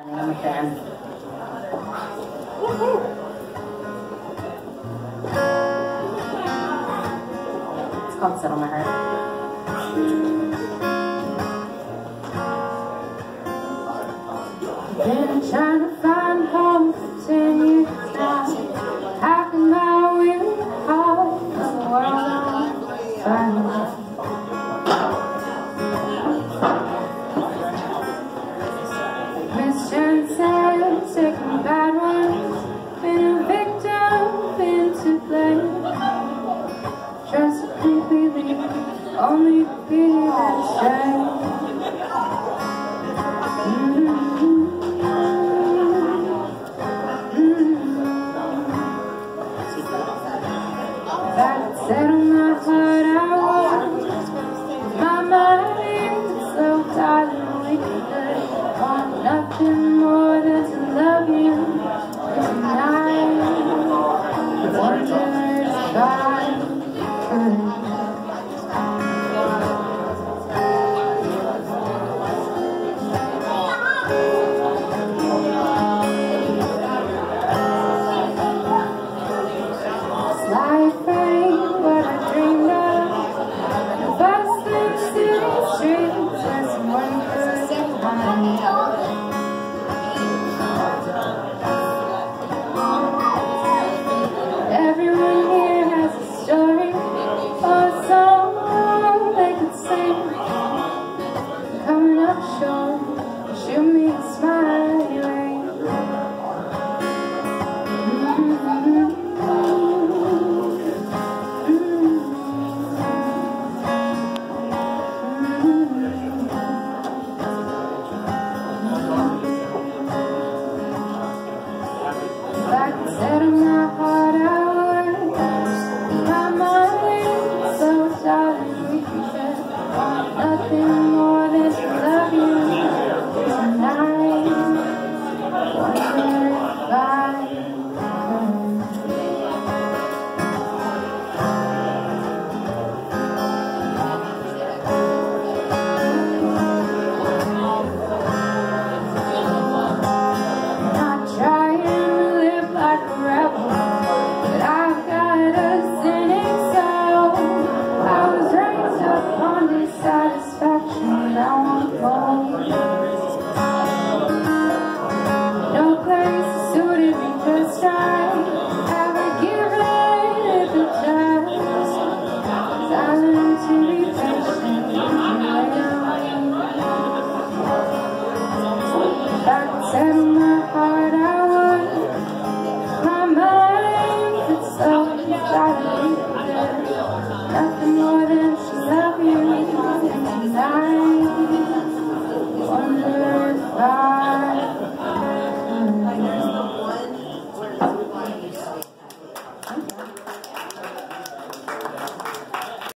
I'm a fan. It's called Settle My Heart. Been trying to find home for 10 years now. How can my weary heart the world on fire? Mischances, taking bad ones, been a victim, been to blame. Trust completely, only be that shame. If I could settle my heart, I would. My mind is so darling, we could want nothing more than to love you tonight. Wonder if I could. Everyone here has a story or a song they could sing. Coming up short, shoot me a smiley ring. If I could settle my heart, I would. My mind so darling, we can get nothing more than to love you tonight. Wonder if I not trying to live like a rebel, but I've got a cynic soul. I was raised up on dissatisfaction, now I'm cold. No place suited me just right. Haven't given it the chance. I learned to be patient anyway. If I could settle my heart, I would. My mind could so try to leave it there. Nothing more